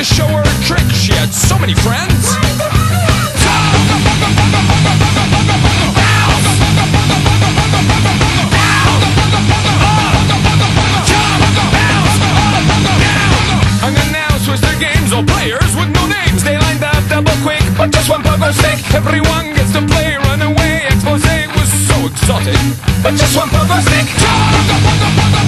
show her a trick. She had so many friends. Unannounced was their games, all players with no names. They lined up double quick, but just one pogo stick. Everyone gets to play, run away. Expose was so exotic, but just one pogo stick.